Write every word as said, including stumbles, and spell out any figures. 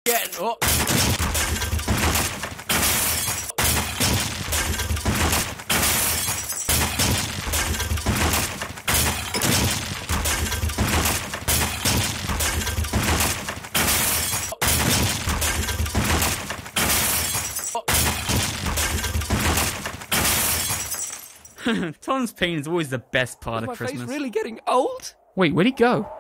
getting... Oh. Tom's pain is always the best part Is of my Christmas. face really getting old? Wait, where'd he go?